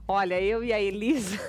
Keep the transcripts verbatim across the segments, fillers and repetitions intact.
Olha, eu e a Elisa...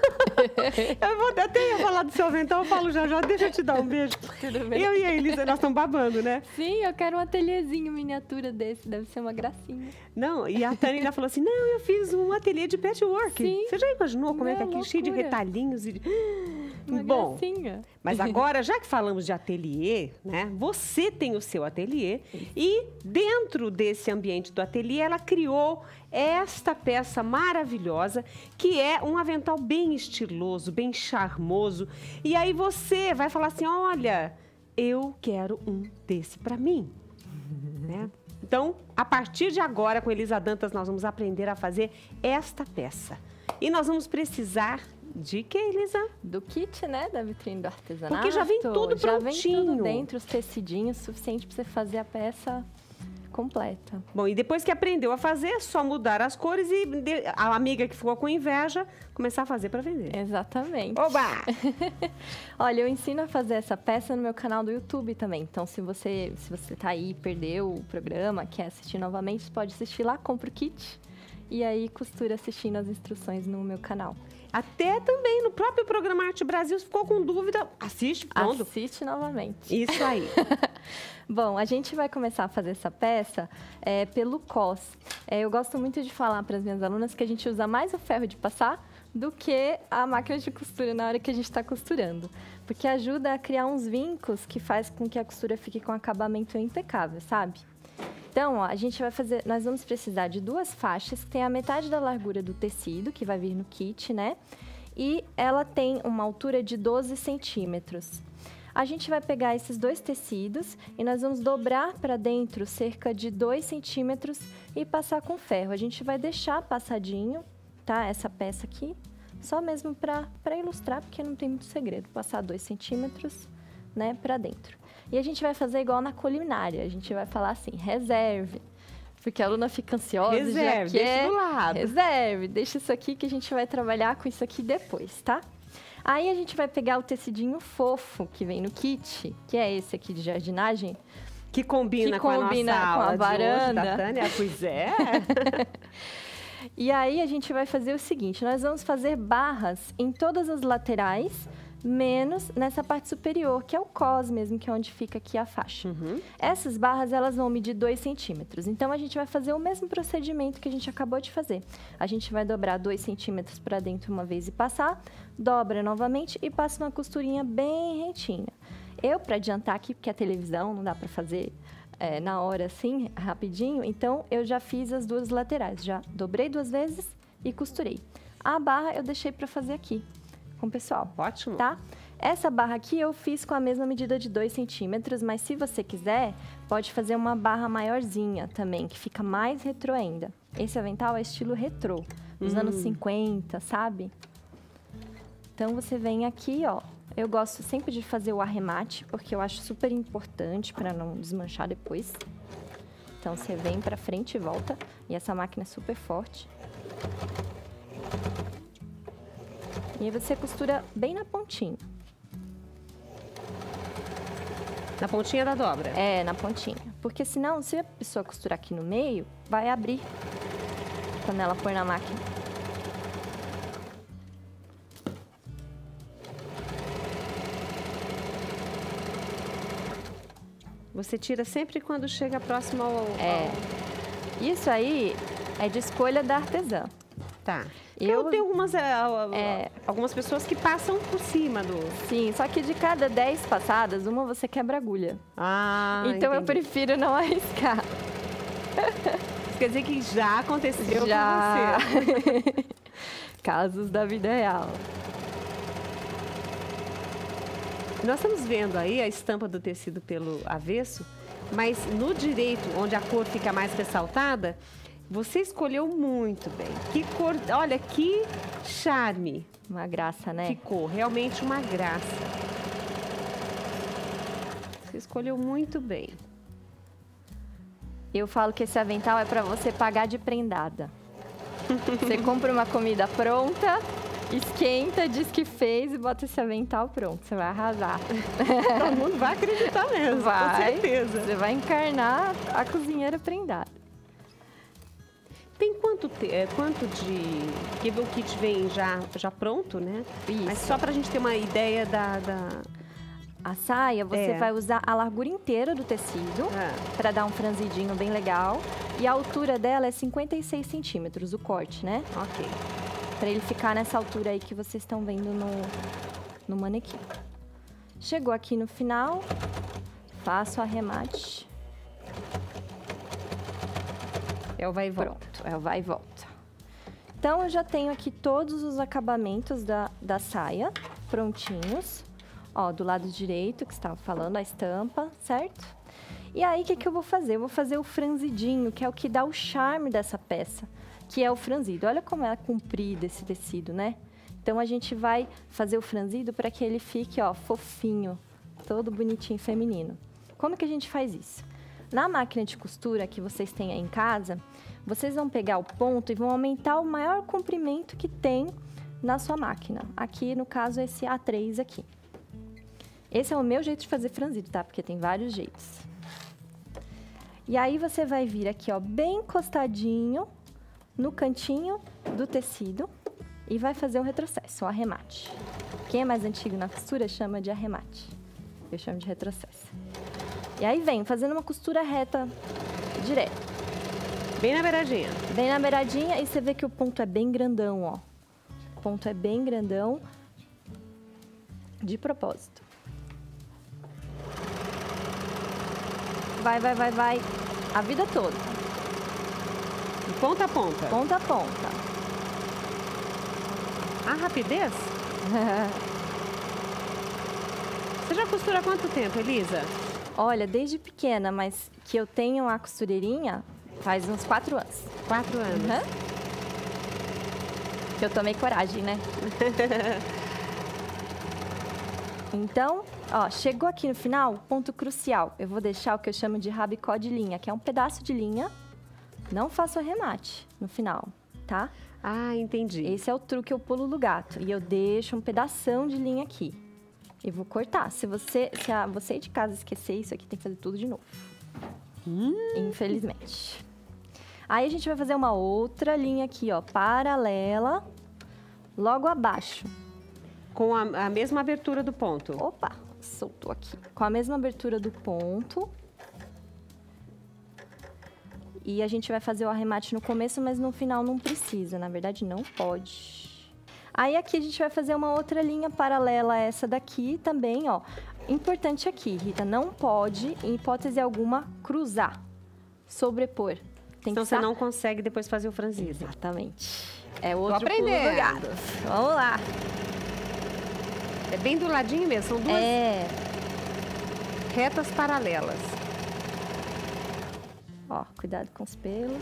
eu vou até ia falar do seu avental, eu falo já já, deixa eu te dar um beijo. Tudo bem? Eu e a Elisa, nós estamos babando, né? Sim, eu quero um ateliêzinho miniatura desse, deve ser uma gracinha. Não, e a Tânia ainda falou assim, não, eu fiz um ateliê de patchwork. Sim. Você já imaginou como Meu, é que é aqui, loucura. cheio de retalhinhos? E... Uma Bom, gracinha. mas agora, já que falamos de ateliê, né? Você tem o seu ateliê e dentro desse ambiente do ateliê, ela criou esta peça maravilhosa, que é um avental bem estiloso, bem charmoso. E aí você vai falar assim, olha, eu quero um desse para mim, né? Então, a partir de agora, com Elisa Dantas, nós vamos aprender a fazer esta peça. E nós vamos precisar de que, Elisa? Do kit, né? Da vitrine do artesanato. Porque já vem tudo já prontinho. Já vem tudo dentro, os tecidinhos, suficiente para você fazer a peça completa. Bom, e depois que aprendeu a fazer, é só mudar as cores e a amiga que ficou com inveja começar a fazer para vender. Exatamente. Oba! Olha, eu ensino a fazer essa peça no meu canal do YouTube também. Então, se você, se você tá aí, perdeu o programa, quer assistir novamente, você pode assistir lá, compra o kit e aí costura assistindo as instruções no meu canal. Até também no próprio programa Arte Brasil, se ficou com dúvida, assiste, pronto. Assiste novamente. Isso aí. Bom, a gente vai começar a fazer essa peça é, pelo cós. É, eu gosto muito de falar para as minhas alunas que a gente usa mais o ferro de passar do que a máquina de costura na hora que a gente está costurando. Porque ajuda a criar uns vincos que faz com que a costura fique com acabamento impecável, sabe? Então, ó, a gente vai fazer, nós vamos precisar de duas faixas, que tem a metade da largura do tecido, que vai vir no kit, né? E ela tem uma altura de doze centímetros. A gente vai pegar esses dois tecidos e nós vamos dobrar para dentro cerca de dois centímetros e passar com ferro. A gente vai deixar passadinho, tá? Essa peça aqui, só mesmo para para ilustrar, porque não tem muito segredo. Passar dois centímetros, né, para dentro. E a gente vai fazer igual na culinária, a gente vai falar assim, reserve, porque a aluna fica ansiosa, reserve, já quer, deixa do lado. Reserve, deixa isso aqui que a gente vai trabalhar com isso aqui depois, tá? Aí a gente vai pegar o tecidinho fofo que vem no kit, que é esse aqui de jardinagem. Que combina, que com combina a nossa com aula a varanda. de hoje, da Tânia. Pois é. E aí a gente vai fazer o seguinte, nós vamos fazer barras em todas as laterais, menos nessa parte superior, que é o cós mesmo, que é onde fica aqui a faixa. Uhum. Essas barras, elas vão medir dois centímetros. Então, a gente vai fazer o mesmo procedimento que a gente acabou de fazer. A gente vai dobrar dois centímetros para dentro uma vez e passar, dobra novamente e passa uma costurinha bem rentinha. Eu, para adiantar aqui, porque a televisão não dá para fazer é, na hora assim, rapidinho, então eu já fiz as duas laterais. Já dobrei duas vezes e costurei. A barra eu deixei para fazer aqui com o pessoal. Ótimo. Tá? Essa barra aqui eu fiz com a mesma medida de dois centímetros, mas se você quiser, pode fazer uma barra maiorzinha também, que fica mais retrô ainda. Esse avental é estilo retrô, dos hum. anos cinquenta, sabe? Então, você vem aqui, ó. Eu gosto sempre de fazer o arremate, porque eu acho super importante para não desmanchar depois. Então, você vem pra frente e volta. E essa máquina é super forte. E aí você costura bem na pontinha. Na pontinha da dobra? É, na pontinha. Porque senão, se a pessoa costurar aqui no meio, vai abrir quando ela pôr na máquina. Você tira sempre quando chega próximo ao... É. Isso aí é de escolha da artesã. Tá. Eu, Eu tenho algumas, é, é, algumas pessoas que passam por cima do... Sim, só que de cada dez passadas, uma você quebra a agulha. Ah, Então eu entendi. prefiro não arriscar. Isso quer dizer que já aconteceu Já. com você. Casos da vida real. Nós estamos vendo aí a estampa do tecido pelo avesso, mas no direito, onde a cor fica mais ressaltada, você escolheu muito bem. Que cor... Olha, que charme. Uma graça, né? Ficou realmente uma graça. Você escolheu muito bem. Eu falo que esse avental é para você pagar de prendada. Você compra uma comida pronta, esquenta, diz que fez e bota esse avental pronto. Você vai arrasar. Todo mundo vai acreditar mesmo, vai, com certeza. Você vai encarnar a cozinheira prendada. Tem quanto, te, é, quanto de... Porque o kit vem já, já pronto, né? Isso. Mas só pra gente ter uma ideia da... da... A saia, você É. vai usar a largura inteira do tecido, É. para dar um franzidinho bem legal. E a altura dela é cinquenta e seis centímetros, o corte, né? Ok. Para ele ficar nessa altura aí que vocês estão vendo no, no manequim. Chegou aqui no final, faço o arremate. É o vai e volta. Pronto, é o vai e volta. Então, eu já tenho aqui todos os acabamentos da, da saia prontinhos. Ó, do lado direito, que você estava falando, a estampa, certo? E aí, o que, que eu vou fazer? Eu vou fazer o franzidinho, que é o que dá o charme dessa peça, que é o franzido. Olha como é comprido esse tecido, né? Então, a gente vai fazer o franzido para que ele fique, ó, fofinho, todo bonitinho, feminino. Como que a gente faz isso? Na máquina de costura que vocês têm aí em casa, vocês vão pegar o ponto e vão aumentar o maior comprimento que tem na sua máquina. Aqui, no caso, esse A três aqui. Esse é o meu jeito de fazer franzido, tá? Porque tem vários jeitos. E aí, você vai vir aqui, ó, bem encostadinho no cantinho do tecido e vai fazer um retrocesso, um arremate. Quem é mais antigo na costura chama de arremate. Eu chamo de retrocesso. E aí, vem fazendo uma costura reta direto. Bem na beiradinha. Bem na beiradinha e você vê que o ponto é bem grandão, ó. O ponto é bem grandão de propósito. Vai, vai, vai, vai. A vida toda. De ponta a ponta. Ponta a ponta. A rapidez? Você já costura há quanto tempo, Elisa? Olha, desde pequena, mas que eu tenho a costureirinha faz uns quatro anos. Quatro anos. Uhum. Que eu tomei coragem, né? Então, ó, chegou aqui no final, ponto crucial. Eu vou deixar o que eu chamo de rabicó de linha, que é um pedaço de linha. Não faço arremate no final, tá? Ah, entendi. Esse é o truque, eu pulo do gato. E eu deixo um pedação de linha aqui. E vou cortar. Se você, se a, você de casa esquecer isso aqui, tem que fazer tudo de novo. Hum. Infelizmente. Aí a gente vai fazer uma outra linha aqui, ó, paralela, logo abaixo. Com a, a mesma abertura do ponto. Opa, soltou aqui. Com a mesma abertura do ponto. E a gente vai fazer o arremate no começo, mas no final não precisa. Na verdade, não pode. Aí aqui a gente vai fazer uma outra linha paralela a essa daqui também, ó. Importante aqui, Rita, não pode, em hipótese alguma, cruzar, sobrepor. Tem Então que você estar... não consegue depois fazer o franzido. Exatamente. É outro pulo aprendendo. do gato. Vamos lá. É bem do ladinho mesmo, são duas É, retas paralelas. ó, cuidado com os pelos.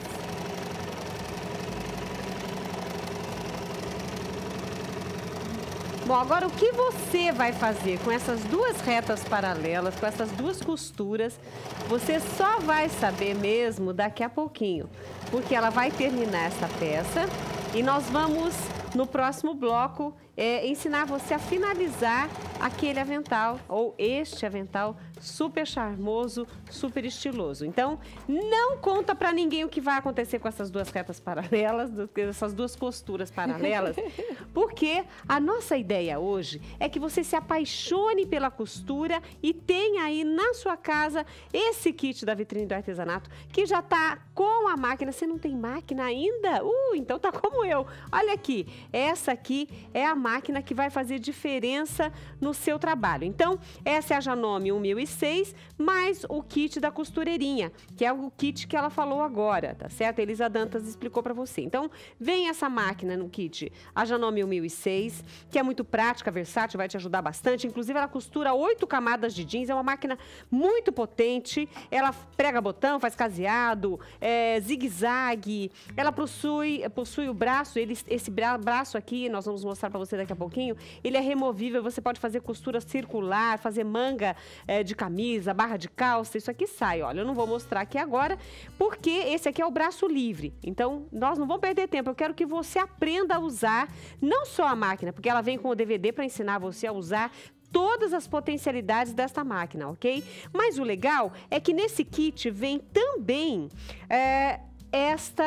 Bom, agora o que você vai fazer com essas duas retas paralelas, com essas duas costuras, você só vai saber mesmo daqui a pouquinho, porque ela vai terminar essa peça e nós vamos, no próximo bloco, é, ensinar você a finalizar aquele avental, ou este avental super charmoso, super estiloso. Então, não conta pra ninguém o que vai acontecer com essas duas retas paralelas, essas duas costuras paralelas, porque a nossa ideia hoje é que você se apaixone pela costura e tenha aí na sua casa esse kit da Vitrine do Artesanato, que já tá com a máquina. Você não tem máquina ainda? Uh, então tá como eu. Olha aqui, essa aqui é a máquina que vai fazer diferença no seu trabalho. Então, essa é a Janome um mil e seis, mais o kit da costureirinha, que é o kit que ela falou agora, tá certo? A Elisa Dantas explicou para você. Então, vem essa máquina no kit, a Janome um mil e seis, que é muito prática, versátil, vai te ajudar bastante. Inclusive, ela costura oito camadas de jeans, é uma máquina muito potente, ela prega botão, faz caseado, é, zigue-zague, ela possui, possui o braço, ele, esse bra braço aqui, nós vamos mostrar para você daqui a pouquinho, ele é removível, você pode fazer costura circular, fazer manga é, de camisa, barra de calça, isso aqui sai, olha, eu não vou mostrar aqui agora, porque esse aqui é o braço livre, então nós não vamos perder tempo, eu quero que você aprenda a usar, não só a máquina, porque ela vem com o D V D para ensinar você a usar todas as potencialidades desta máquina, ok? Mas o legal é que nesse kit vem também é, esta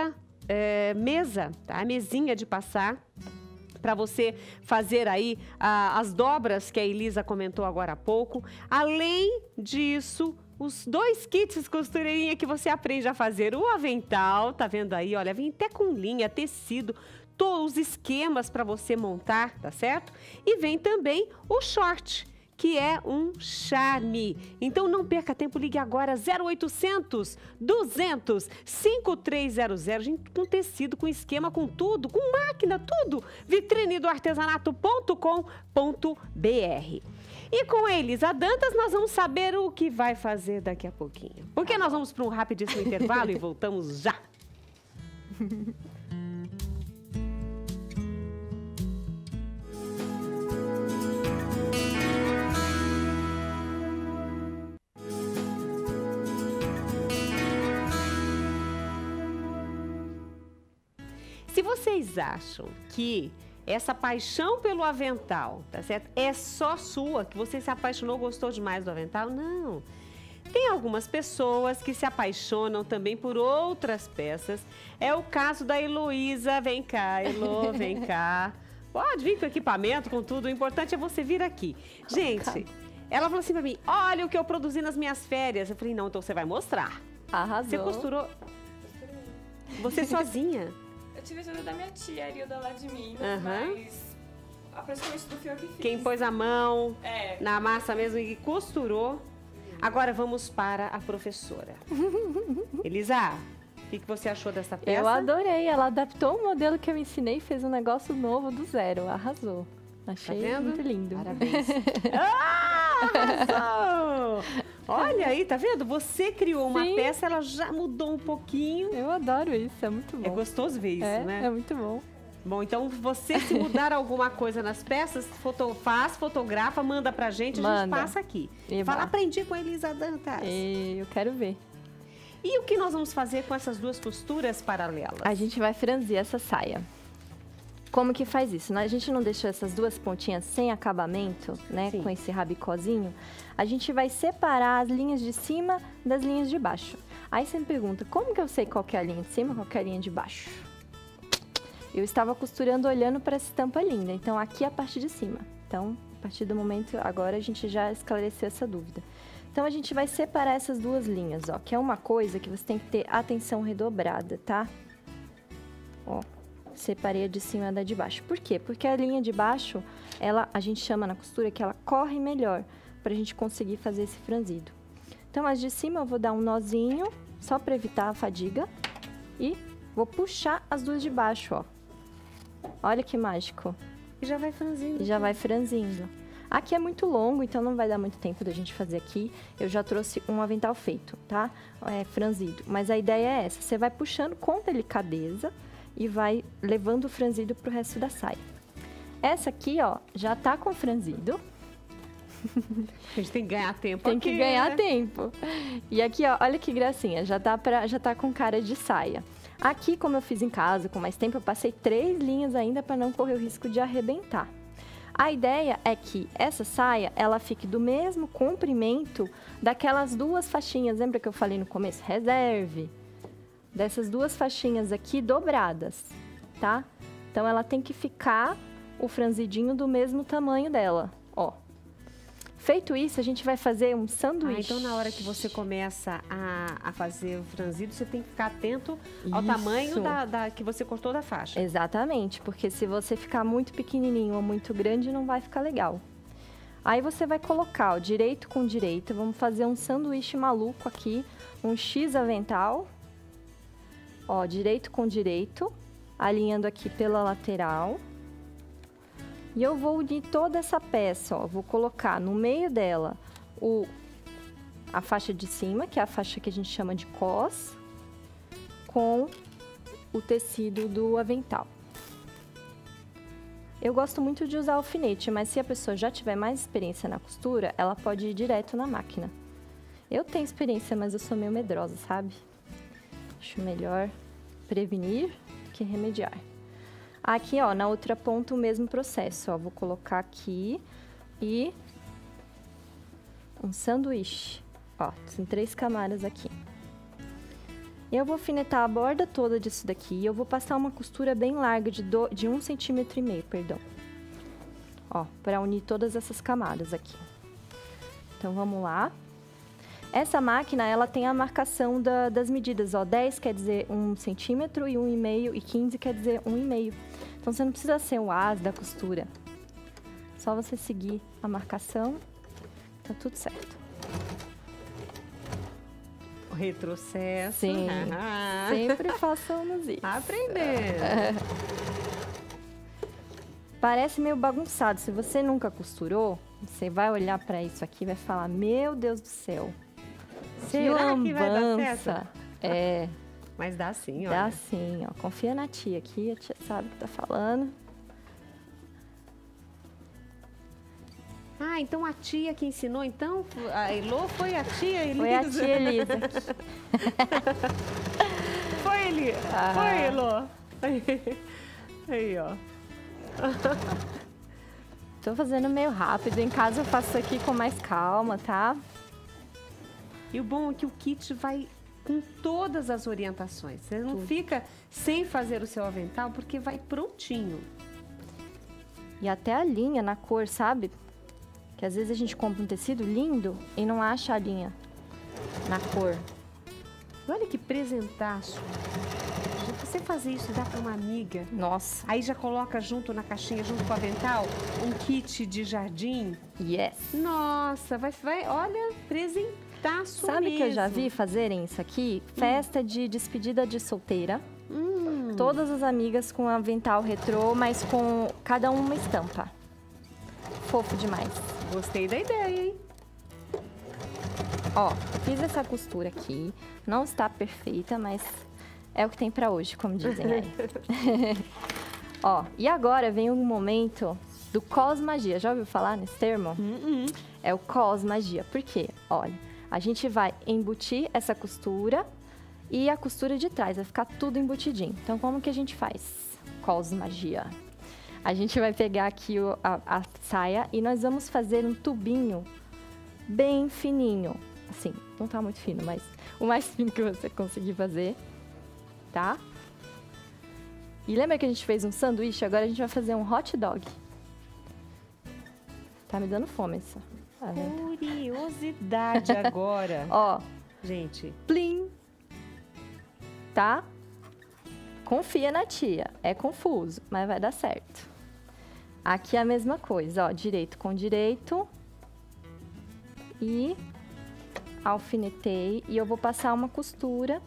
é, mesa, tá? Mesinha de passar, para você fazer aí ah, as dobras que a Elisa comentou agora há pouco. Além disso, os dois kits costureirinha que você aprende a fazer. O avental, tá vendo aí? Olha, vem até com linha, tecido, todos os esquemas para você montar, tá certo? E vem também o short, que é um charme. Então não perca tempo, ligue agora zero oitocentos, duzentos, cinquenta e três zero zero, gente, com tecido, com esquema, com tudo, com máquina, tudo. vitrine do artesanato ponto com ponto br. E com a Elisa Dantas nós vamos saber o que vai fazer daqui a pouquinho. Porque nós vamos para um rapidíssimo intervalo e voltamos já. Se vocês acham que essa paixão pelo avental, tá certo? É só sua, que você se apaixonou, gostou demais do avental? Não. Tem algumas pessoas que se apaixonam também por outras peças. É o caso da Heloísa. Vem cá, Elo, vem cá. Pode vir com equipamento, com tudo. O importante é você vir aqui. Gente, ela falou assim pra mim, olha o que eu produzi nas minhas férias. Eu falei, não, então você vai mostrar. Arrasou. Você costurou... Você sozinha? Eu tive ajuda da minha tia, a Arilda, lá de mim, Uhum. mas praticamente tudo fui eu que fiz. Quem pôs a mão É. na massa mesmo e costurou. Agora vamos para a professora. Elisa, o que, que você achou dessa peça? Eu adorei. Ela adaptou o modelo que eu ensinei e fez um negócio novo do zero. Arrasou. Achei Tá vendo? muito lindo. Parabéns. ah, arrasou! Olha aí, tá vendo? Você criou uma Sim. peça, ela já mudou um pouquinho. Eu adoro isso, é muito bom. É gostoso ver isso, é, né? É muito bom. Bom, então você se mudar alguma coisa nas peças, foto, faz, fotografa, manda pra gente, a gente Manda. passa aqui. E Fala, vai. aprendi com a Elisa Dantas. E eu quero ver. E o que nós vamos fazer com essas duas costuras paralelas? A gente vai franzir essa saia. Como que faz isso? A gente não deixou essas duas pontinhas sem acabamento, né? Sim. Com esse rabicózinho. A gente vai separar as linhas de cima das linhas de baixo. Aí você me pergunta, como que eu sei qual que é a linha de cima e qual que é a linha de baixo? Eu estava costurando olhando para essa estampa linda. Então, aqui é a parte de cima. Então, a partir do momento, agora a gente já esclareceu essa dúvida. Então, a gente vai separar essas duas linhas, ó. Que é uma coisa que você tem que ter atenção redobrada, tá? Ó. Separei a de cima da de baixo. Por quê? Porque a linha de baixo, ela, a gente chama na costura que ela corre melhor para a gente conseguir fazer esse franzido. Então, as de cima eu vou dar um nozinho, só para evitar a fadiga. E vou puxar as duas de baixo, ó. Olha que mágico. E já vai franzindo. E já vai franzindo. Aqui é muito longo, então não vai dar muito tempo da gente fazer aqui. Eu já trouxe um avental feito, tá? É, franzido. Mas a ideia é essa. Você vai puxando com delicadeza e vai levando o franzido pro resto da saia. Essa aqui, ó, já tá com franzido. A gente tem que ganhar tempo Tem aqui, que ganhar né? tempo. E aqui, ó, olha que gracinha, já tá, pra, já tá com cara de saia. Aqui, como eu fiz em casa, com mais tempo, eu passei três linhas ainda para não correr o risco de arrebentar. A ideia é que essa saia, ela fique do mesmo comprimento daquelas duas faixinhas. Lembra que eu falei no começo? Reserve. Dessas duas faixinhas aqui dobradas, tá? Então, ela tem que ficar o franzidinho do mesmo tamanho dela, ó. Feito isso, a gente vai fazer um Ah, sanduíche. então, na hora que você começa a, a fazer o franzido, você tem que ficar atento ao Isso. tamanho da, da- que você cortou da faixa. Exatamente, porque se você ficar muito pequenininho ou muito grande, não vai ficar legal. Aí você vai colocar, ó, direito com direito, vamos fazer um sanduíche maluco aqui, um X avental. Ó, direito com direito, alinhando aqui pela lateral. E eu vou unir toda essa peça, ó, vou colocar no meio dela o, a faixa de cima, que é a faixa que a gente chama de cos, com o tecido do avental. Eu gosto muito de usar alfinete, mas se a pessoa já tiver mais experiência na costura, ela pode ir direto na máquina. Eu tenho experiência, mas eu sou meio medrosa, sabe? Acho melhor prevenir que remediar. Aqui, ó, na outra ponta o mesmo processo, ó. Vou colocar aqui e um sanduíche. Ó, tem três camadas aqui. Eu vou alfinetar a borda toda disso daqui e eu vou passar uma costura bem larga de, do, de um centímetro e meio, perdão. Ó, para unir todas essas camadas aqui. Então, vamos lá. Essa máquina, ela tem a marcação da, das medidas, ó. dez quer dizer um centímetro e um e meio, e quinze quer dizer um e meio. Então, você não precisa ser o as da costura. Só você seguir a marcação, tá tudo certo. O retrocesso. Sim, Ah. sempre façamos isso. Aprendendo. Parece meio bagunçado. Se você nunca costurou, você vai olhar pra isso aqui e vai falar, meu Deus do céu. Será que vai dar lambança. certo? É, Mas dá sim, olha. dá sim, ó. Confia na tia aqui, a tia sabe o que tá falando. Ah, então a tia que ensinou, então, a Elô foi a tia Elisa. Foi a tia Elisa. Foi ele. Ah. Foi, Elô. Aí, aí, ó. Tô fazendo meio rápido. Em casa eu faço isso aqui com mais calma, tá? E o bom é que o kit vai com todas as orientações. Você não Tudo. fica sem fazer o seu avental, porque vai prontinho. E até a linha na cor, sabe? Que às vezes a gente compra um tecido lindo e não acha a linha na cor. E olha que presentaço. Você fazer isso, dá para uma amiga. Nossa. Aí já coloca junto na caixinha, junto com o avental, um kit de jardim. Yes. Nossa, vai, vai olha, presentaço Sabe mesmo. que eu já vi fazerem isso aqui? Festa de despedida de solteira. Hum. Todas as amigas com avental retrô, mas com cada uma estampa. Fofo demais. Gostei da ideia, hein? Ó, fiz essa costura aqui. Não está perfeita, mas é o que tem pra hoje, como dizem aí. Ó, e agora vem o momento do cosmagia. Já ouviu falar nesse termo? Hum, hum. É o cosmagia. Por quê? Olha, a gente vai embutir essa costura e a costura de trás. Vai ficar tudo embutidinho. Então, como que a gente faz? Cosmagia. A gente vai pegar aqui o, a, a saia e nós vamos fazer um tubinho bem fininho. Assim, não tá muito fino, mas o mais fino que você conseguir fazer, tá? E lembra que a gente fez um sanduíche? Agora a gente vai fazer um hot dog. Tá me dando fome isso. Tá vendo? Curiosidade agora. Ó, Gente, plim. Tá? Confia na tia. É confuso, mas vai dar certo. Aqui é a mesma coisa, ó. Direito com direito. E alfinetei. E eu vou passar uma costura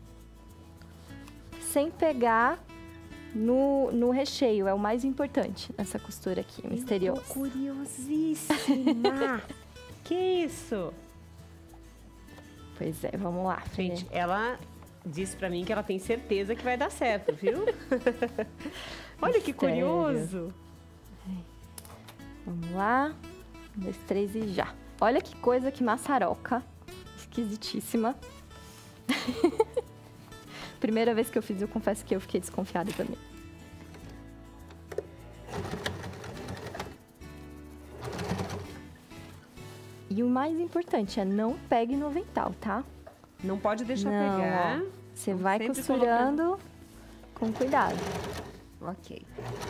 sem pegar no, no recheio. É o mais importante nessa costura aqui, misteriosa. eu tô curiosíssima. Que isso? Pois é, vamos lá. Gente, ela disse pra mim que ela tem certeza que vai dar certo, viu? Olha que Mistério. curioso. Vamos lá. Um, dois, três e já. Olha que coisa, que maçaroca. Esquisitíssima. Primeira vez que eu fiz, eu confesso que eu fiquei desconfiada também. E o mais importante é não pegue no avental, tá? Não pode deixar Não, pegar. ó. Você Então, vai sempre costurando com cuidado. Ok.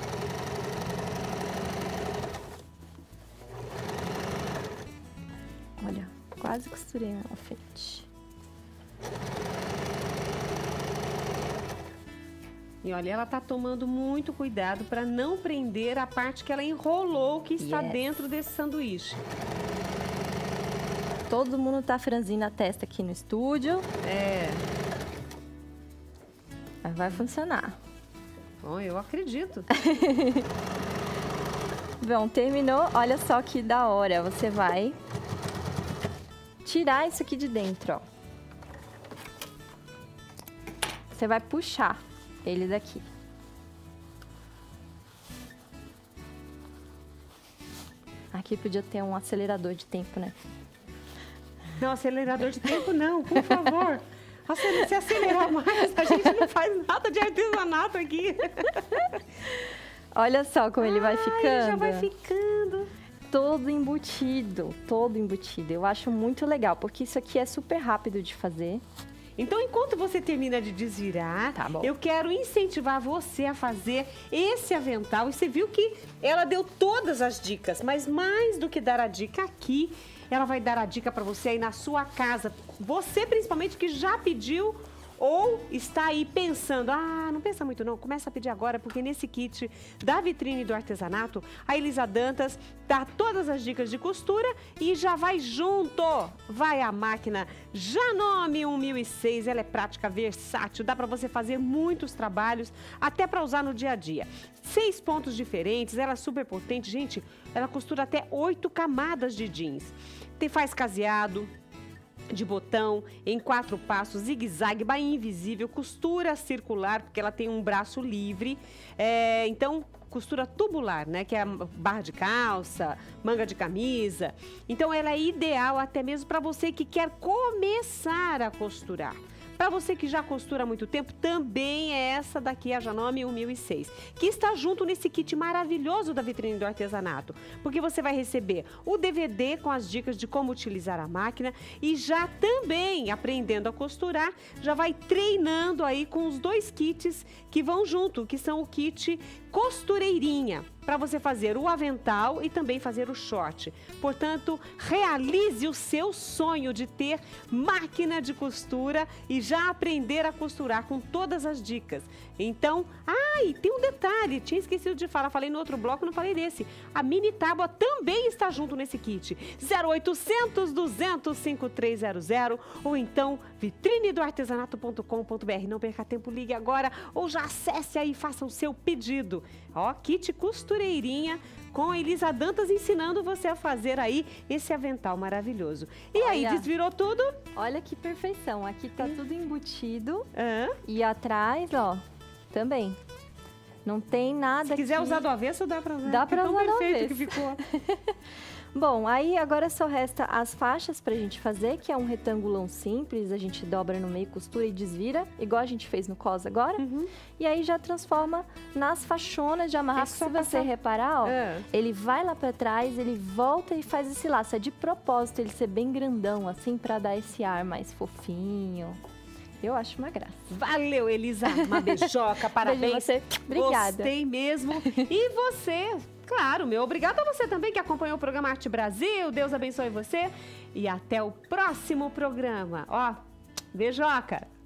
Olha, quase costurei na frente. E olha, ela tá tomando muito cuidado para não prender a parte que ela enrolou que está Yes. dentro desse sanduíche. Todo mundo tá franzindo a testa aqui no estúdio, É. mas vai funcionar. Bom, eu acredito. Bom, terminou. Olha só que da hora. Você vai tirar isso aqui de dentro, ó. Você vai puxar ele daqui. Aqui podia ter um acelerador de tempo, né? Não, acelerador de tempo não, por favor. Acele- Se acelerar mais, a gente não faz nada de artesanato aqui. Olha só como ele vai Ai, ficando. já vai ficando. Todo embutido, todo embutido. Eu acho muito legal, porque isso aqui é super rápido de fazer. Então, enquanto você termina de desvirar, Tá bom. eu quero incentivar você a fazer esse avental. E você viu que ela deu todas as dicas, mas mais do que dar a dica aqui, ela vai dar a dica para você aí na sua casa. Você, principalmente, que já pediu ou está aí pensando, ah, não pensa muito não, começa a pedir agora, porque nesse kit da vitrine do artesanato, a Elisa Dantas dá todas as dicas de costura e já vai junto. Vai a máquina Janome mil e seis, ela é prática, versátil, dá para você fazer muitos trabalhos, até para usar no dia a dia. Seis pontos diferentes, ela é super potente, gente, ela costura até oito camadas de jeans. Tem, faz caseado, de botão, em quatro passos, zigue-zague, bainha invisível, costura circular, porque ela tem um braço livre, é, então costura tubular, né, que é a barra de calça, manga de camisa. Então ela é ideal até mesmo para você que quer começar a costurar. Para você que já costura há muito tempo, também é essa daqui, a Janome mil e seis, que está junto nesse kit maravilhoso da vitrine do artesanato, porque você vai receber o D V D com as dicas de como utilizar a máquina e já também, aprendendo a costurar, já vai treinando aí com os dois kits que vão junto, que são o kit costureirinha, para você fazer o avental e também fazer o short. Portanto, realize o seu sonho de ter máquina de costura e já aprender a costurar com todas as dicas. Então, ah, e tem um detalhe, tinha esquecido de falar, falei no outro bloco, não falei desse. A mini tábua também está junto nesse kit. zero oitocentos, duzentos, cinquenta e três zero zero ou então vitrine do artesanato ponto com ponto br. Não perca tempo, ligue agora ou já acesse aí e faça o seu pedido. Ó, kit costureirinha com a Elisa Dantas ensinando você a fazer aí esse avental maravilhoso. E Olha, aí, desvirou tudo? Olha que perfeição. Aqui tá tudo embutido. Hã? E atrás, ó, também. Não tem nada. Se quiser aqui. usar do avesso, dá pra usar. Dá pra é tão usar do perfeito avesso. que ficou. Bom, aí agora só resta as faixas pra gente fazer, que é um retangulão simples, a gente dobra no meio, costura e desvira, igual a gente fez no cos agora. Uhum. E aí já transforma nas faixonas de amarrar. É só Se você passar- reparar, ó, É. ele vai lá pra trás, ele volta e faz esse laço. É de propósito ele ser bem grandão, assim, pra dar esse ar mais fofinho. Eu acho uma graça. Valeu, Elisa. Uma beijoca, parabéns. Beijo em você. Obrigada. Gostei mesmo. E você, claro, meu, obrigada a você também que acompanhou o programa Arte Brasil. Deus abençoe você. E até o próximo programa. Ó, beijoca.